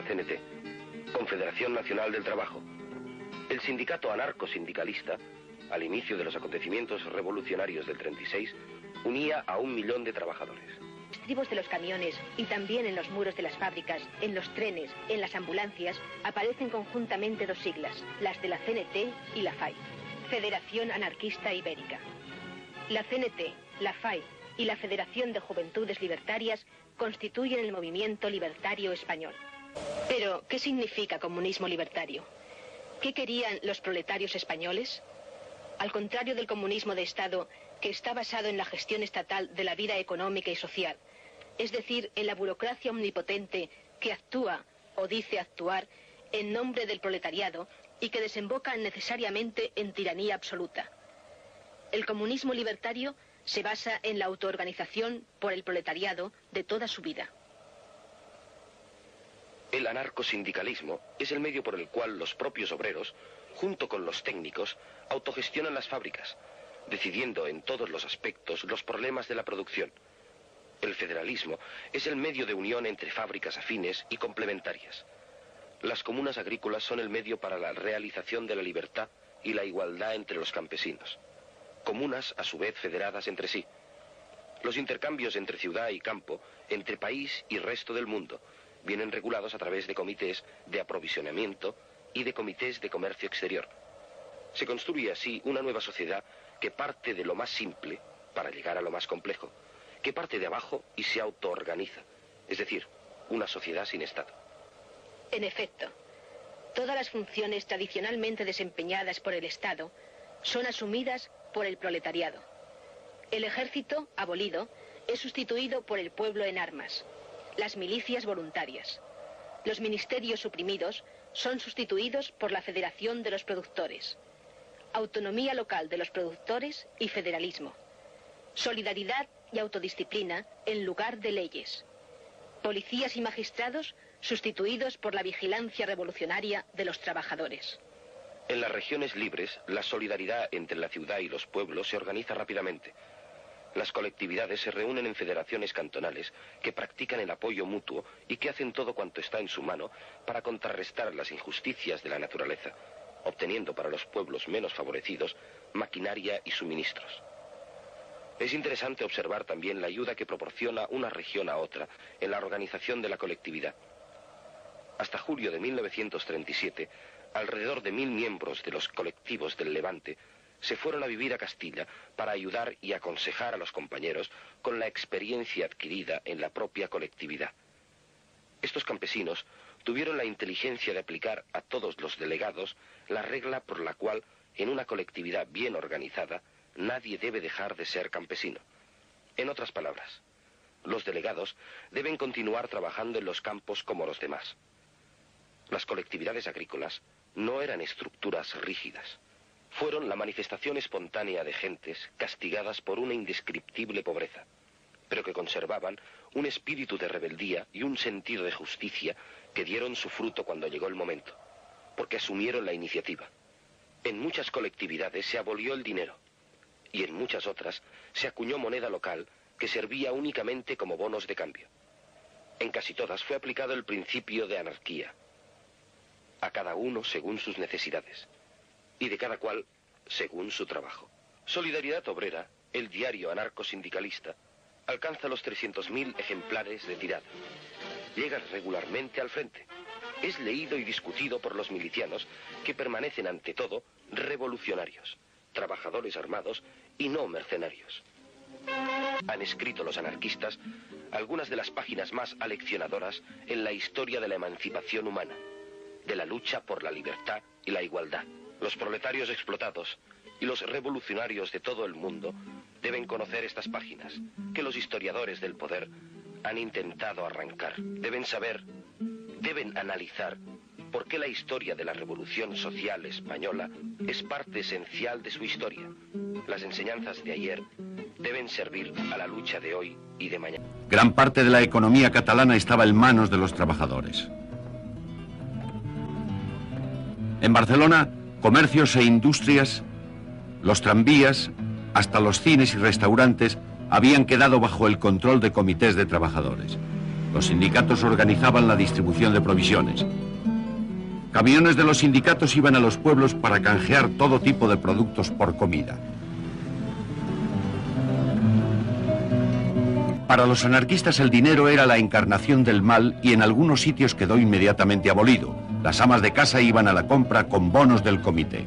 la CNT, Confederación Nacional del Trabajo. El sindicato anarcosindicalista, al inicio de los acontecimientos revolucionarios del 36, unía a 1 millón de trabajadores. En los estribos de los camiones y también en los muros de las fábricas, en los trenes, en las ambulancias, aparecen conjuntamente 2 siglas, las de la CNT y la FAI, Federación Anarquista Ibérica. La CNT, la FAI y la Federación de Juventudes Libertarias constituyen el movimiento libertario español. Pero, ¿qué significa comunismo libertario? ¿Qué querían los proletarios españoles? Al contrario del comunismo de Estado, que está basado en la gestión estatal de la vida económica y social, es decir, en la burocracia omnipotente que actúa o dice actuar en nombre del proletariado y que desemboca necesariamente en tiranía absoluta. El comunismo libertario se basa en la autoorganización por el proletariado de toda su vida. El anarcosindicalismo es el medio por el cual los propios obreros, junto con los técnicos, autogestionan las fábricas, decidiendo en todos los aspectos los problemas de la producción. El federalismo es el medio de unión entre fábricas afines y complementarias. Las comunas agrícolas son el medio para la realización de la libertad y la igualdad entre los campesinos. Comunas, a su vez, federadas entre sí. Los intercambios entre ciudad y campo, entre país y resto del mundo, vienen regulados a través de comités de aprovisionamiento y de comités de comercio exterior. Se construye así una nueva sociedad que parte de lo más simple para llegar a lo más complejo, que parte de abajo y se autoorganiza, es decir, una sociedad sin Estado. En efecto, todas las funciones tradicionalmente desempeñadas por el Estado son asumidas por el proletariado. El ejército, abolido, es sustituido por el pueblo en armas, las milicias voluntarias. Los ministerios suprimidos son sustituidos por la Federación de los Productores. Autonomía local de los productores y federalismo. Solidaridad y autodisciplina en lugar de leyes. Policías y magistrados sustituidos por la vigilancia revolucionaria de los trabajadores. En las regiones libres, la solidaridad entre la ciudad y los pueblos se organiza rápidamente. Las colectividades se reúnen en federaciones cantonales que practican el apoyo mutuo y que hacen todo cuanto está en su mano para contrarrestar las injusticias de la naturaleza, obteniendo para los pueblos menos favorecidos maquinaria y suministros. Es interesante observar también la ayuda que proporciona una región a otra en la organización de la colectividad. Hasta julio de 1937, alrededor de 1000 miembros de los colectivos del Levante se fueron a vivir a Castilla para ayudar y aconsejar a los compañeros con la experiencia adquirida en la propia colectividad. Estos campesinos tuvieron la inteligencia de aplicar a todos los delegados la regla por la cual, en una colectividad bien organizada, nadie debe dejar de ser campesino. En otras palabras, los delegados deben continuar trabajando en los campos como los demás. Las colectividades agrícolas no eran estructuras rígidas. Fueron la manifestación espontánea de gentes castigadas por una indescriptible pobreza, pero que conservaban un espíritu de rebeldía y un sentido de justicia que dieron su fruto cuando llegó el momento, porque asumieron la iniciativa. En muchas colectividades se abolió el dinero, y en muchas otras se acuñó moneda local que servía únicamente como bonos de cambio. En casi todas fue aplicado el principio de anarquía, a cada uno según sus necesidades, y de cada cual según su trabajo. Solidaridad Obrera, el diario anarcosindicalista, alcanza los 300.000 ejemplares de tirada. Llega regularmente al frente. Es leído y discutido por los milicianos, que permanecen ante todo revolucionarios, trabajadores armados y no mercenarios. Han escrito los anarquistas algunas de las páginas más aleccionadoras en la historia de la emancipación humana, de la lucha por la libertad y la igualdad. Los proletarios explotados y los revolucionarios de todo el mundo deben conocer estas páginas, que los historiadores del poder han intentado arrancar. Deben saber, deben analizar por qué la historia de la Revolución Social Española es parte esencial de su historia. Las enseñanzas de ayer deben servir a la lucha de hoy y de mañana. Gran parte de la economía catalana estaba en manos de los trabajadores. En Barcelona, comercios e industrias, los tranvías, hasta los cines y restaurantes habían quedado bajo el control de comités de trabajadores. Los sindicatos organizaban la distribución de provisiones. Camiones de los sindicatos iban a los pueblos para canjear todo tipo de productos por comida. Para los anarquistas el dinero era la encarnación del mal y en algunos sitios quedó inmediatamente abolido. Las amas de casa iban a la compra con bonos del comité.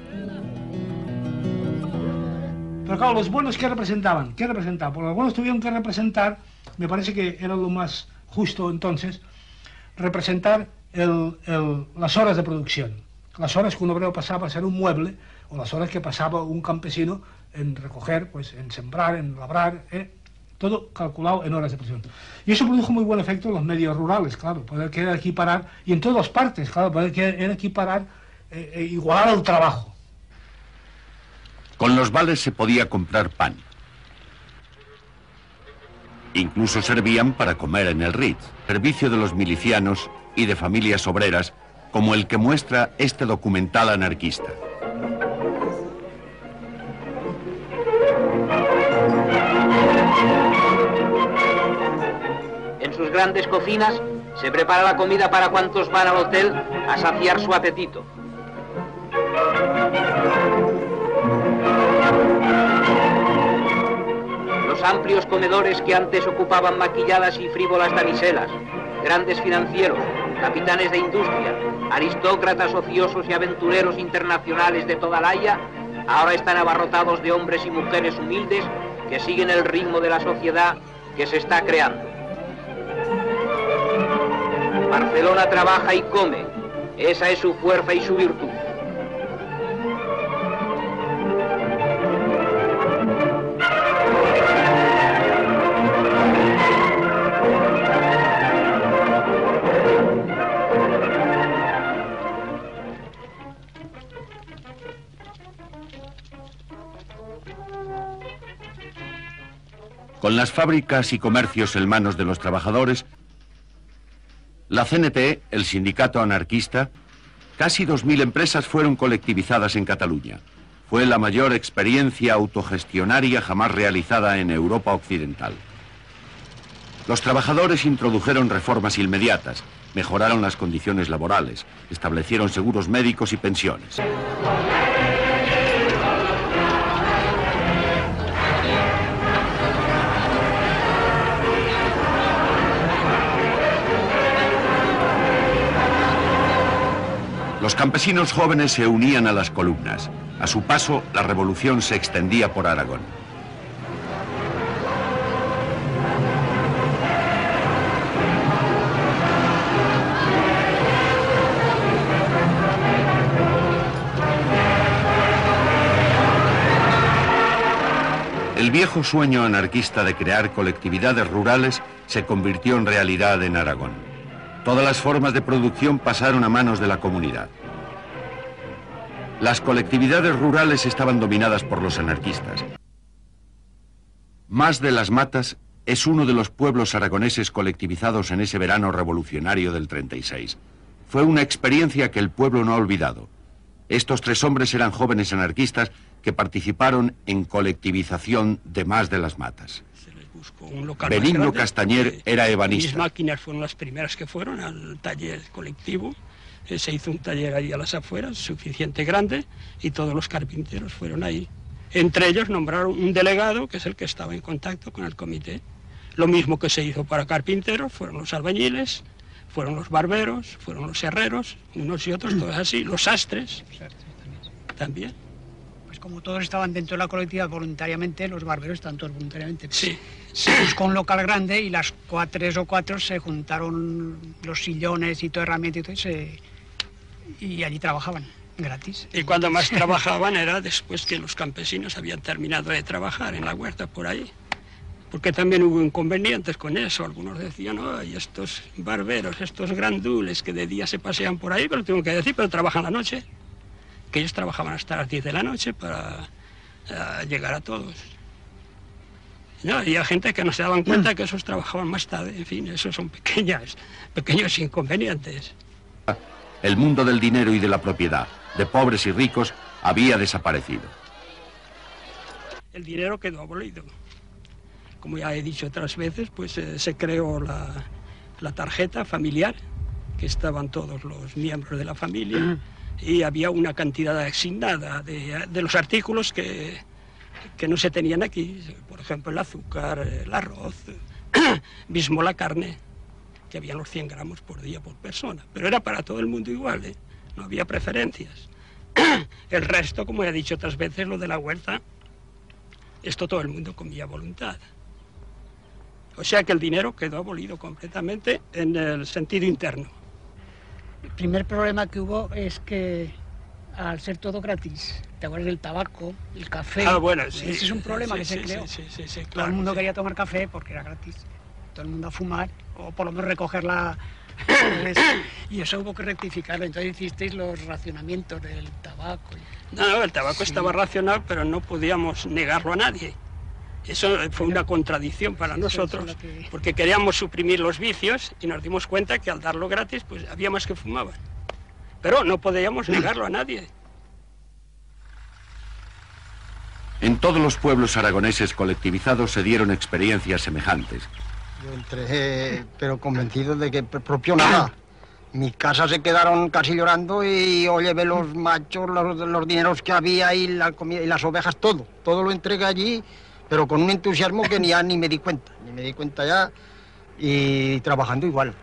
Pero claro, los bonos, ¿qué representaban? ¿Qué representaban? Porque los bonos tuvieron que representar, me parece que era lo más justo entonces, representar las horas de producción. Las horas que un obrero pasaba a hacer un mueble, o las horas que pasaba un campesino en recoger, pues en sembrar, en labrar, todo calculado en horas de producción. Y eso produjo muy buen efecto en los medios rurales, claro, poder querer equiparar, y en todas partes, claro, poder querer equiparar, igualar el trabajo. Con los vales se podía comprar pan. Incluso servían para comer en el Ritz, servicio de los milicianos y de familias obreras, como el que muestra este documental anarquista. En sus grandes cocinas se prepara la comida para cuantos van al hotel a saciar su apetito. Los amplios comedores que antes ocupaban maquilladas y frívolas damiselas, grandes financieros, capitanes de industria, aristócratas ociosos y aventureros internacionales de toda la Haya, ahora están abarrotados de hombres y mujeres humildes que siguen el ritmo de la sociedad que se está creando. Barcelona trabaja y come, esa es su fuerza y su virtud. Con las fábricas y comercios en manos de los trabajadores, la CNT, el sindicato anarquista, casi 2000 empresas fueron colectivizadas en Cataluña. Fue la mayor experiencia autogestionaria jamás realizada en Europa occidental. Los trabajadores introdujeron reformas inmediatas, mejoraron las condiciones laborales, establecieron seguros médicos y pensiones. Los campesinos jóvenes se unían a las columnas. A su paso, la revolución se extendía por Aragón. El viejo sueño anarquista de crear colectividades rurales se convirtió en realidad en Aragón. Todas las formas de producción pasaron a manos de la comunidad. Las colectividades rurales estaban dominadas por los anarquistas. Mas de las Matas es uno de los pueblos aragoneses colectivizados en ese verano revolucionario del 36. Fue una experiencia que el pueblo no ha olvidado. Estos 3 hombres eran jóvenes anarquistas que participaron en colectivización de Mas de las Matas. Benigno Castañer era ebanista. Mis máquinas fueron las primeras que fueron al taller colectivo. Se hizo un taller ahí a las afueras, suficiente grande, y todos los carpinteros fueron ahí. Entre ellos nombraron un delegado, que es el que estaba en contacto con el comité. Lo mismo que se hizo para carpinteros, fueron los albañiles, fueron los barberos, fueron los herreros, unos y otros, todos así, los sastres también. Como todos estaban dentro de la colectividad voluntariamente, los barberos estaban todos voluntariamente. Sí. Se buscó un local grande y las 3 o 4 se juntaron los sillones y todo herramientas y allí trabajaban gratis. Y cuando más trabajaban era después que los campesinos habían terminado de trabajar en la huerta por ahí. Porque también hubo inconvenientes con eso. Algunos decían, ay, estos barberos, estos grandules que de día se pasean por ahí, pero tengo que decir, pero trabajan la noche. Que ellos trabajaban hasta las 10 de la noche para llegar a todos. No, había gente que no se daban cuenta que esos trabajaban más tarde. En fin, esos son pequeños inconvenientes. El mundo del dinero y de la propiedad, de pobres y ricos, había desaparecido. El dinero quedó abolido. Como ya he dicho otras veces, pues se creó la tarjeta familiar, que estaban todos los miembros de la familia, y había una cantidad asignada de los artículos que no se tenían aquí, por ejemplo el azúcar, el arroz, mismo la carne, que había los 100 gramos por día por persona, pero era para todo el mundo igual, ¿eh? No había preferencias. El resto, como he dicho otras veces, lo de la huerta, esto todo el mundo comía a voluntad. O sea que el dinero quedó abolido completamente en el sentido interno. El primer problema que hubo es que al ser todo gratis, te acuerdas del tabaco, el café, bueno, sí, ese es un problema que se creó. Sí, todo claro, el mundo sí. quería tomar café porque era gratis, todo el mundo a fumar, o por lo menos recoger la... y eso hubo que rectificarlo, entonces hicisteis los racionamientos del tabaco. No, el tabaco estaba racional, pero no podíamos negarlo a nadie. Eso fue una contradicción para nosotros, porque queríamos suprimir los vicios y nos dimos cuenta que al darlo gratis, pues había más que fumaban. Pero no podíamos negarlo a nadie. En todos los pueblos aragoneses colectivizados se dieron experiencias semejantes. Yo entré, pero convencido de que propio nada. Mis casas se quedaron casi llorando y oye, ve los machos, los dineros que había y la comida y las ovejas, todo lo entregué allí, pero con un entusiasmo que ni me di cuenta ya, y trabajando igual.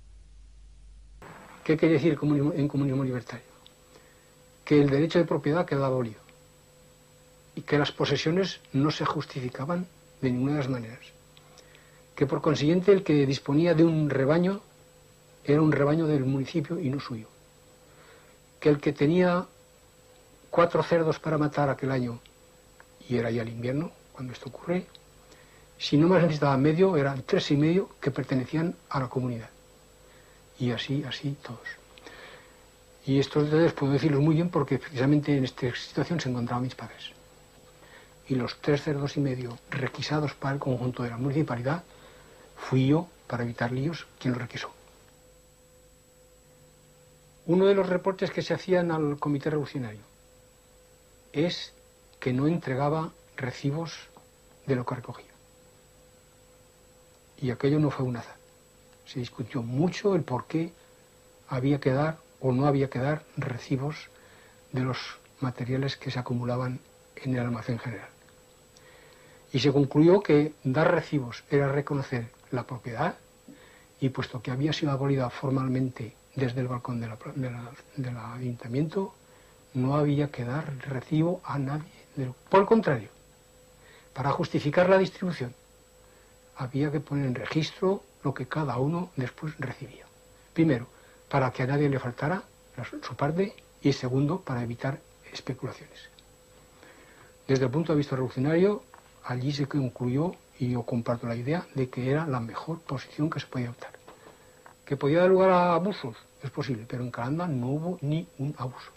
¿Qué quiere decir en comunismo libertario? Que el derecho de propiedad quedaba abolido y que las posesiones no se justificaban de ninguna de las maneras. Que por consiguiente el que disponía de un rebaño era un rebaño del municipio y no suyo. Que el que tenía 4 cerdos para matar aquel año, y era ya el invierno cuando esto ocurre, si no más necesitaba medio, eran 3 y medio que pertenecían a la comunidad. Y así todos. Y estos detalles puedo decirlos muy bien porque precisamente en esta situación se encontraban mis padres. Y los 3 cerdos y medio requisados para el conjunto de la municipalidad, fui yo, para evitar líos, quien lo requisó. Uno de los reportes que se hacían al Comité Revolucionario es que no entregaba recibos de lo que recogía. Y aquello no fue un azar. Se discutió mucho el por qué había que dar o no había que dar recibos de los materiales que se acumulaban en el almacén general. Y se concluyó que dar recibos era reconocer la propiedad, y puesto que había sido abolida formalmente desde el balcón del ayuntamiento, no había que dar recibo a nadie. Por el contrario, para justificar la distribución, había que poner en registro lo que cada uno después recibía. Primero, para que a nadie le faltara su parte, y segundo, para evitar especulaciones. Desde el punto de vista revolucionario, allí se concluyó, y yo comparto la idea, de que era la mejor posición que se podía optar. ¿Que podía dar lugar a abusos? Es posible, pero en Calanda no hubo ni un abuso.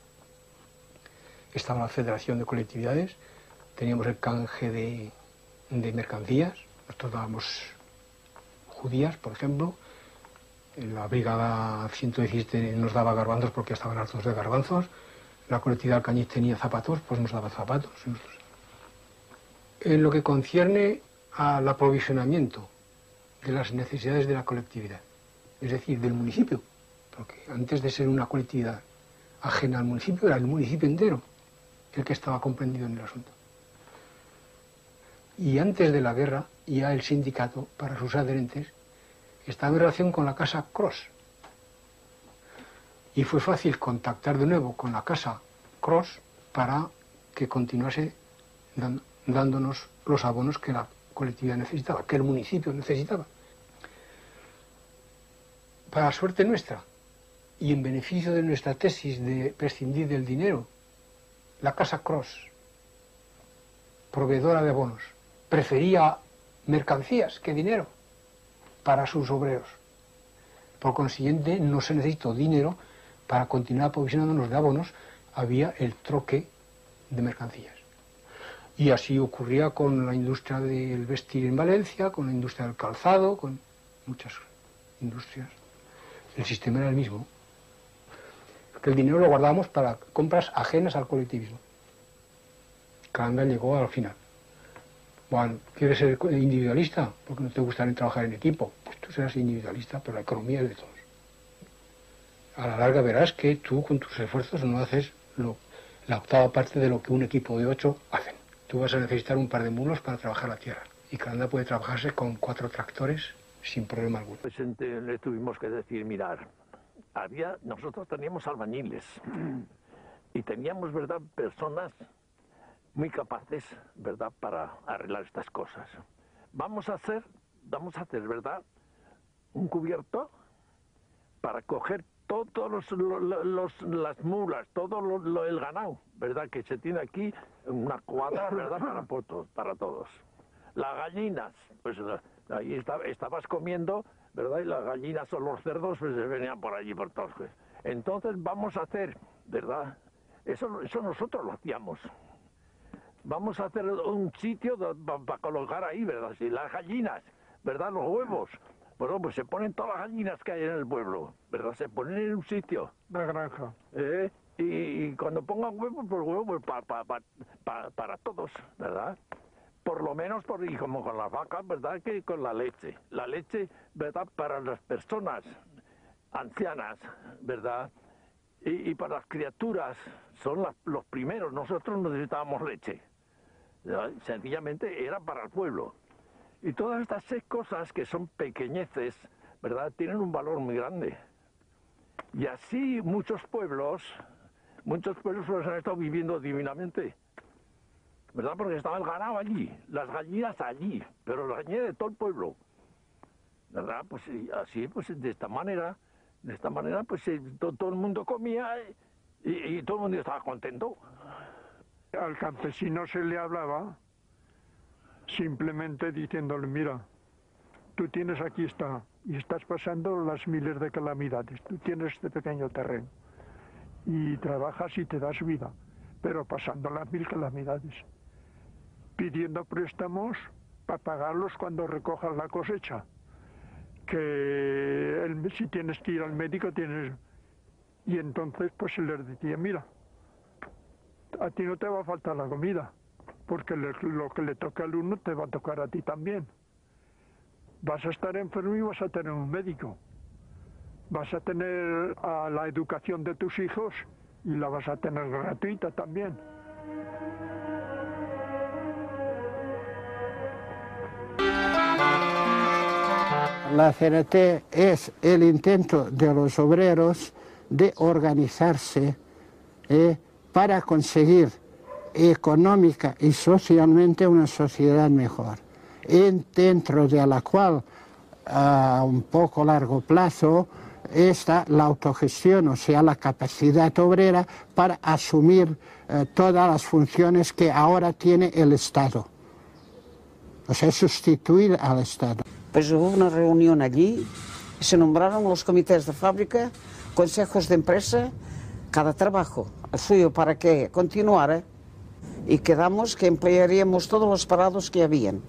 Estaba la Federación de Colectividades, teníamos el canje de mercancías, nosotros dábamos judías, por ejemplo, la brigada 117 nos daba garbanzos porque estaban hartos de garbanzos, la colectividad Alcañiz tenía zapatos, pues nos daba zapatos. En lo que concierne al aprovisionamiento de las necesidades de la colectividad, es decir, del municipio, porque antes de ser una colectividad ajena al municipio, era el municipio entero el que estaba comprendido en el asunto. Y antes de la guerra, ya el sindicato, para sus adherentes, estaba en relación con la Casa Cros. Y fue fácil contactar de nuevo con la Casa Cros para que continuase dándonos los abonos que la colectividad necesitaba, que el municipio necesitaba. Para suerte nuestra, y en beneficio de nuestra tesis de prescindir del dinero, la Casa Cros, proveedora de abonos, prefería mercancías que dinero para sus obreros. Por consiguiente, no se necesitó dinero para continuar aprovisionándonos de abonos, había el troque de mercancías. Y así ocurría con la industria del vestir en Valencia, con la industria del calzado, con muchas industrias. El sistema era el mismo. Que el dinero lo guardábamos para compras ajenas al colectivismo. Calanda llegó al final. Bueno, ¿quieres ser individualista? Porque no te gusta trabajar en equipo. Pues tú serás individualista, pero la economía es de todos. A la larga verás que tú con tus esfuerzos no haces la octava parte de lo que un equipo de 8 hacen. Tú vas a necesitar un par de mulos para trabajar la tierra. Y Calanda puede trabajarse con 4 tractores sin problema alguno. Pues le tuvimos que decir, mirar, nosotros teníamos albañiles y teníamos, ¿verdad?, personas muy capaces, ¿verdad?, para arreglar estas cosas. Vamos a hacer, ¿verdad?, un cubierto para coger todos las mulas, todo el ganado, ¿verdad?, que se tiene aquí, una cuadra, ¿verdad?, para todos. Las gallinas, pues ahí estabas comiendo, ¿verdad?, y las gallinas o los cerdos pues venían por allí, por todos. Entonces vamos a hacer, ¿verdad?, eso nosotros lo hacíamos. Vamos a hacer un sitio para colocar ahí, ¿verdad?, si las gallinas, ¿verdad?, los huevos. Bueno, pues se ponen todas las gallinas que hay en el pueblo, ¿verdad? Se ponen en un sitio. La granja. Y cuando pongan huevos, pues huevos para todos, ¿verdad? Por lo menos, y como con las vacas, ¿verdad?, que con la leche. La leche, ¿verdad?, para las personas ancianas, ¿verdad? Y para las criaturas, son los primeros. Nosotros necesitábamos leche. ¿Verdad? Sencillamente era para el pueblo. Y todas estas 6 cosas que son pequeñeces, ¿verdad?, tienen un valor muy grande. Y así muchos pueblos pues han estado viviendo divinamente, ¿verdad?, porque estaba el ganado allí, las gallinas allí, pero las gallinas de todo el pueblo, ¿verdad? Pues así, pues de esta manera, pues todo el mundo comía y todo el mundo estaba contento. Al campesino se le hablaba simplemente diciéndole, mira, tú tienes aquí y estás pasando las miles de calamidades, tú tienes este pequeño terreno y trabajas y te das vida, pero pasando las 1000 calamidades, pidiendo préstamos para pagarlos cuando recojas la cosecha, que si tienes que ir al médico y entonces pues se les decía, mira, a ti no te va a faltar la comida, porque lo que le toca al uno te va a tocar a ti también. Vas a estar enfermo y vas a tener un médico. Vas a tener la educación de tus hijos y la vas a tener gratuita también. La CNT es el intento de los obreros de organizarse para conseguir económica y socialmente una sociedad mejor, dentro de la cual a un poco largo plazo está la autogestión, o sea, la capacidad obrera para asumir todas las funciones que ahora tiene el Estado, o sea, sustituir al Estado. Pues hubo una reunión allí, se nombraron los comités de fábrica, consejos de empresa, cada trabajo suyo para que continuara, y quedamos que emplearíamos todos los parados que habían,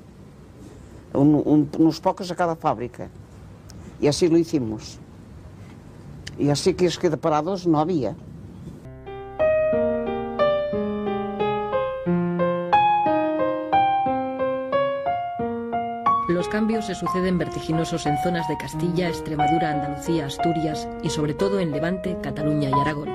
unos pocos a cada fábrica, y así lo hicimos. Y así que es que de parados no había. Los cambios se suceden vertiginosos en zonas de Castilla, Extremadura, Andalucía, Asturias y sobre todo en Levante, Cataluña y Aragón.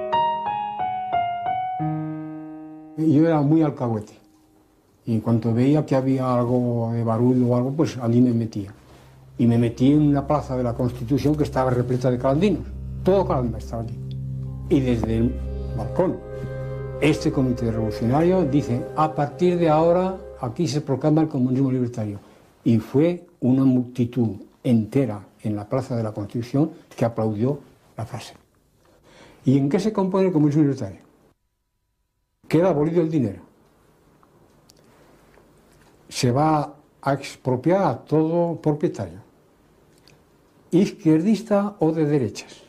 Yo era muy alcahuete y en cuanto veía que había algo de barullo o algo, pues allí me metía. Y me metí en una plaza de la Constitución que estaba repleta de calandinos. Todo Calanda estaba allí. Y desde el balcón, este comité revolucionario dice, a partir de ahora aquí se proclama el comunismo libertario. Y fue una multitud entera en la plaza de la Constitución que aplaudió la frase. ¿Y en qué se compone el comunismo libertario? Queda abolido el dinero. Se va a expropiar a todo propietario, izquierdista o de derechas.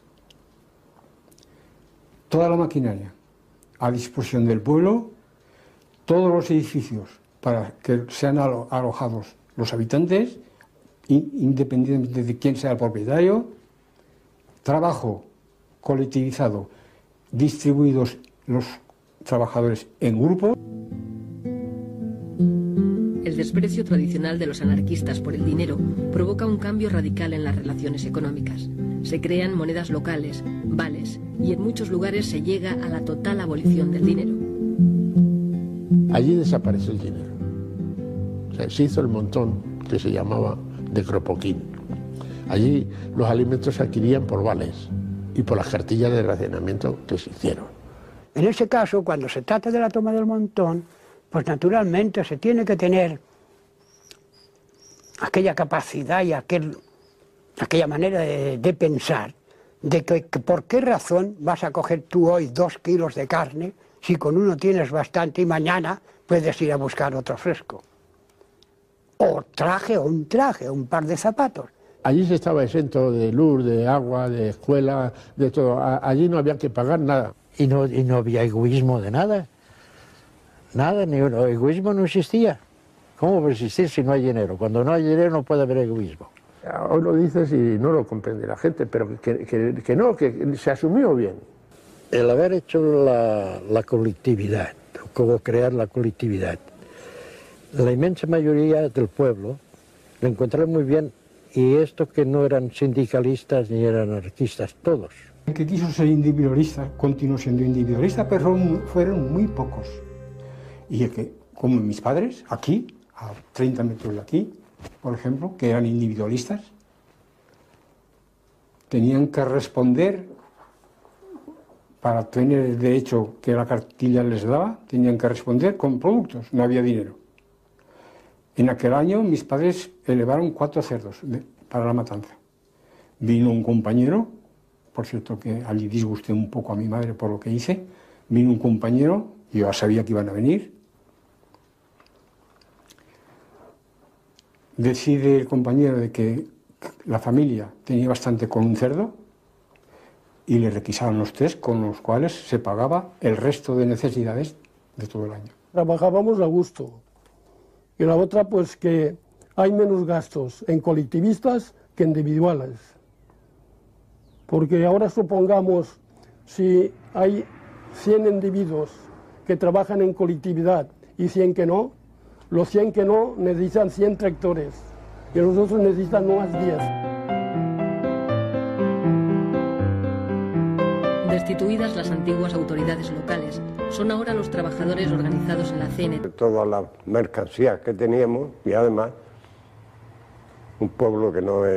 Toda la maquinaria a disposición del pueblo, todos los edificios para que sean alojados los habitantes, independientemente de quién sea el propietario, trabajo colectivizado, distribuidos los trabajadores en grupo. El desprecio tradicional de los anarquistas por el dinero provoca un cambio radical en las relaciones económicas. Se crean monedas locales, vales, y en muchos lugares se llega a la total abolición del dinero. Allí desapareció el dinero. O sea, se hizo el montón que se llamaba de Cropoquín. Allí los alimentos se adquirían por vales y por las cartillas de racionamiento que se hicieron. En ese caso, cuando se trata de la toma del montón, pues naturalmente se tiene que tener aquella capacidad y aquella manera de pensar, de que por qué razón vas a coger tú hoy 2 kilos de carne si con uno tienes bastante y mañana puedes ir a buscar otro fresco. O un par de zapatos. Allí se estaba exento de luz, de agua, de escuela, de todo. Allí no había que pagar nada. Y no había egoísmo de nada. Nada, ni egoísmo no existía. ¿Cómo va a existir si no hay dinero? Cuando no hay dinero no puede haber egoísmo. Hoy lo dices y no lo comprende la gente, pero que no, que se asumió bien. El haber hecho la colectividad, como crear la colectividad, la inmensa mayoría del pueblo lo encontraron muy bien, y estos que no eran sindicalistas ni eran anarquistas, todos. El que quiso ser individualista continuó siendo individualista, pero fueron muy pocos. Y el que, como mis padres, aquí, a 30 metros de aquí, por ejemplo, que eran individualistas, tenían que responder, para tener el derecho que la cartilla les daba, tenían que responder con productos, no había dinero. En aquel año mis padres elevaron 4 cerdos para la matanza. Vino un compañero, por cierto que allí disgusté un poco a mi madre por lo que hice, vino un compañero, yo ya sabía que iban a venir, decide el compañero de que la familia tenía bastante con un cerdo y le requisaron los 3, con los cuales se pagaba el resto de necesidades de todo el año. Trabajábamos a gusto. Y la otra, pues que hay menos gastos en colectivistas que individuales. Porque ahora supongamos, si hay 100 individuos que trabajan en colectividad y 100 que no, los 100 que no necesitan 100 tractores y los otros necesitan más 10. Destituidas las antiguas autoridades locales, son ahora los trabajadores organizados en la CNT. Todas las mercancías que teníamos y además un pueblo que no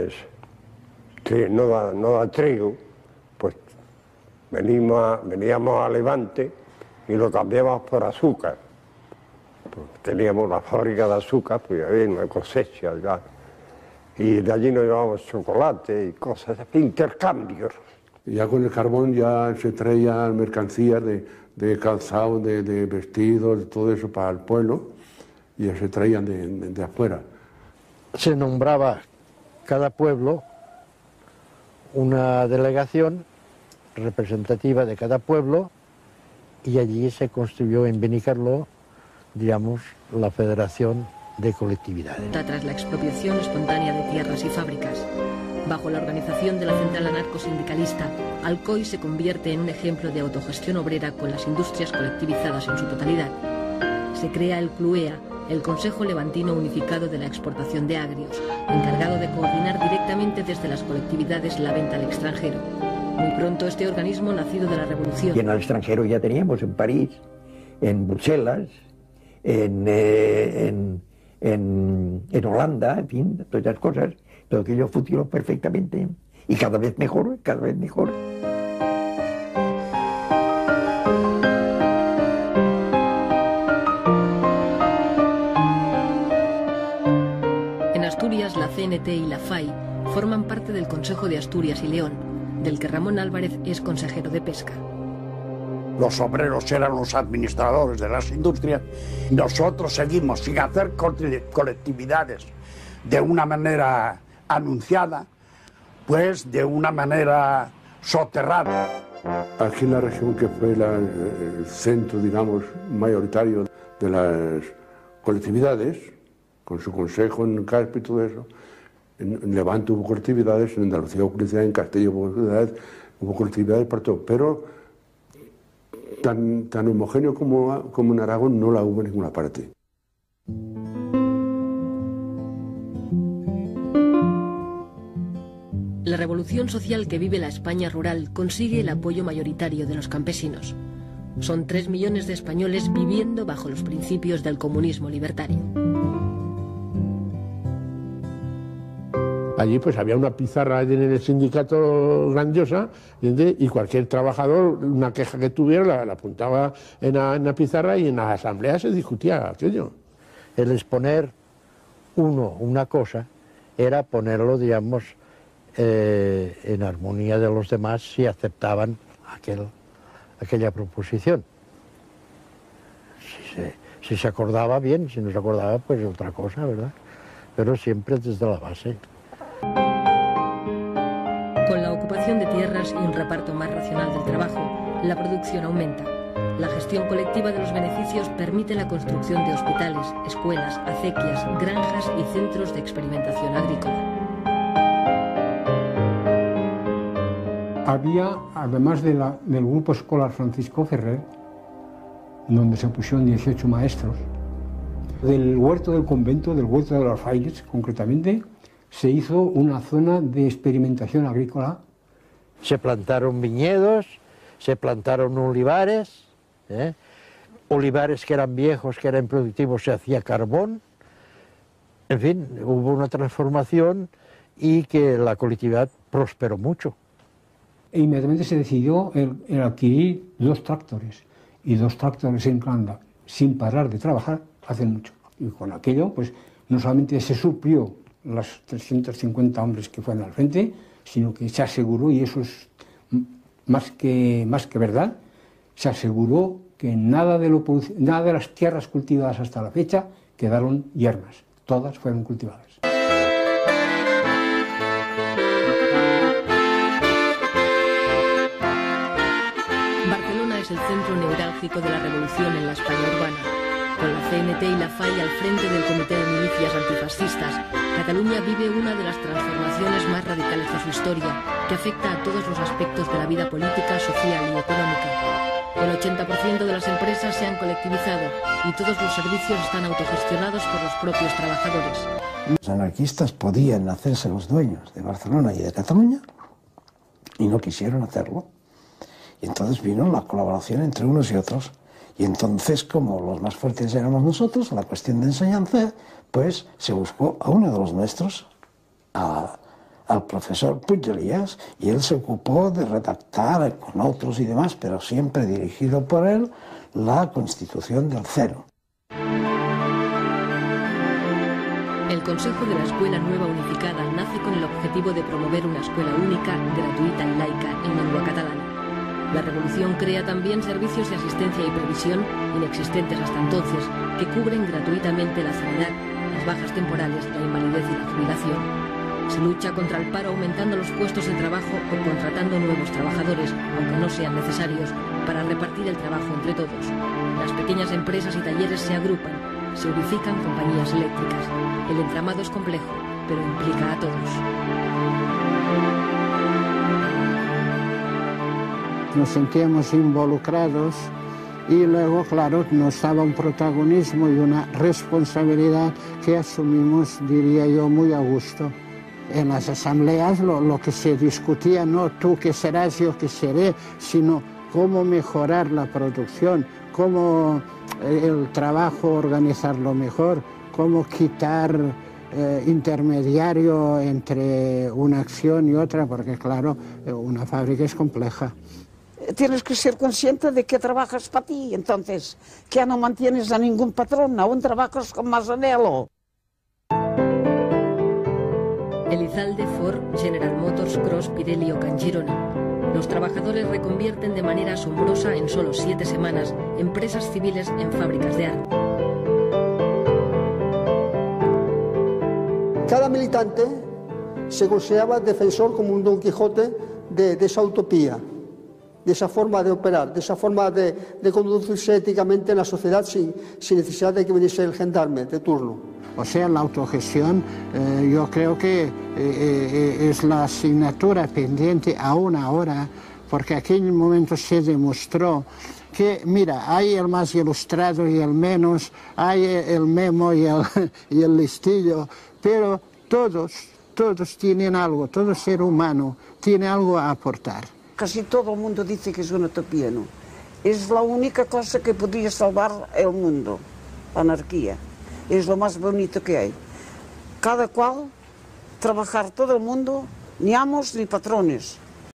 da trigo, pues veníamos a Levante y lo cambiábamos por azúcar. Pues teníamos la fábrica de azúcar, pues había una cosecha ya. Y de allí nos llevábamos chocolate y cosas, intercambios. Ya con el carbón ya se traían mercancías de calzado, de vestidos, todo eso para el pueblo, y ya se traían de afuera. Se nombraba cada pueblo una delegación representativa de cada pueblo, y allí se construyó en Benicarló, digamos, la Federación de Colectividades. Tras la expropiación espontánea de tierras y fábricas, bajo la organización de la Central Anarcosindicalista, Alcoy se convierte en un ejemplo de autogestión obrera con las industrias colectivizadas en su totalidad. Se crea el CLUEA, el Consejo Levantino Unificado de la Exportación de Agrios, encargado de coordinar directamente desde las colectividades la venta al extranjero. Muy pronto este organismo, nacido de la Revolución... Y en el extranjero ya teníamos, en París, en Bruselas, en Holanda, en fin, todas esas cosas. Todo aquello funcionó perfectamente y cada vez mejor, cada vez mejor. En Asturias, la CNT y la FAI forman parte del Consejo de Asturias y León, del que Ramón Álvarez es consejero de Pesca. Los obreros eran los administradores de las industrias. Nosotros seguimos sin hacer colectividades de una manera anunciada, pues de una manera soterrada. Aquí en la región, que fue el centro, digamos, mayoritario de las colectividades, con su consejo en Caspe y todo eso, en Levante hubo colectividades, en Andalucía hubo colectividades, en Castilla hubo colectividades para todo, pero tan homogéneo como en Aragón no la hubo en ninguna parte. La revolución social que vive la España rural consigue el apoyo mayoritario de los campesinos. Son 3 millones de españoles viviendo bajo los principios del comunismo libertario. Allí pues había una pizarra en el sindicato grandiosa, y cualquier trabajador, una queja que tuviera, la apuntaba en la pizarra, y en la asamblea se discutía aquello. El exponer una cosa era ponerlo, digamos, en armonía de los demás si aceptaban aquella proposición. Si se acordaba bien, si no se acordaba, pues otra cosa, ¿verdad? Pero siempre desde la base. Con la ocupación de tierras y un reparto más racional del trabajo, la producción aumenta. La gestión colectiva de los beneficios permite la construcción de hospitales, escuelas, acequias, granjas y centros de experimentación agrícola. Había, además del grupo escolar Francisco Ferrer, donde se pusieron 18 maestros, del huerto del convento, del huerto de los frailes, concretamente, se hizo una zona de experimentación agrícola. Se plantaron viñedos, se plantaron olivares, olivares que eran viejos, que eran productivos, se hacía carbón. En fin, hubo una transformación y que la colectividad prosperó mucho. E inmediatamente se decidió el adquirir 2 tractores, y 2 tractores en Irlanda, sin parar de trabajar, hace mucho. Y con aquello, pues, no solamente se suplió las 350 hombres que fueron al frente, sino que se aseguró, y eso es más que verdad, se aseguró que nada de las tierras cultivadas hasta la fecha quedaron yermas, todas fueron cultivadas. Barcelona es el centro neurálgico de la revolución en la España urbana. Con la CNT y la FAI al frente del Comité de Milicias Antifascistas, Cataluña vive una de las transformaciones más radicales de su historia, que afecta a todos los aspectos de la vida política, social y económica. El 80% de las empresas se han colectivizado y todos los servicios están autogestionados por los propios trabajadores. Los anarquistas podían hacerse los dueños de Barcelona y de Cataluña y no quisieron hacerlo. Y entonces vino la colaboración entre unos y otros. Y entonces, como los más fuertes éramos nosotros, la cuestión de enseñanza, pues se buscó a uno de los nuestros, al profesor Puig Elias, y él se ocupó de redactar con otros y demás, pero siempre dirigido por él, la Constitución del Cero. El Consejo de la Escuela Nueva Unificada nace con el objetivo de promover una escuela única, gratuita y laica en lengua catalana. La revolución crea también servicios de asistencia y previsión, inexistentes hasta entonces, que cubren gratuitamente la sanidad, las bajas temporales, la invalidez y la jubilación. Se lucha contra el paro aumentando los puestos de trabajo o contratando nuevos trabajadores, aunque no sean necesarios, para repartir el trabajo entre todos. Las pequeñas empresas y talleres se agrupan, se unifican compañías eléctricas. El entramado es complejo, pero implica a todos. Nos sentíamos involucrados y luego, claro, nos daba un protagonismo y una responsabilidad que asumimos, diría yo, muy a gusto. En las asambleas lo que se discutía, no tú que serás, yo que seré, sino cómo mejorar la producción, cómo el trabajo organizarlo mejor, cómo quitar intermediario entre una acción y otra, porque claro, una fábrica es compleja. Tienes que ser consciente de que trabajas para ti, entonces, que ya no mantienes a ningún patrón, aún trabajas con más anhelo. Elizalde, Ford, General Motors, Cross, Pirelli o Can Girona. Los trabajadores reconvierten de manera asombrosa en solo 7 semanas empresas civiles en fábricas de armas. Cada militante se consideraba defensor como un Don Quijote de esa utopía, de esa forma de operar, de esa forma de conducirse éticamente en la sociedad sin necesidad de que viniese el gendarme de turno. O sea, la autogestión yo creo que es la asignatura pendiente aún ahora, porque aquí en un momento se demostró que, mira, hay el más ilustrado y el menos, hay el memo y el listillo, pero todos todos tienen algo, todo ser humano tiene algo a aportar. Casi todo el mundo dice que es una utopía, ¿no? Es la única cosa que podría salvar el mundo, la anarquía. Es lo más bonito que hay. Cada cual, trabajar todo el mundo, ni amos ni patrones.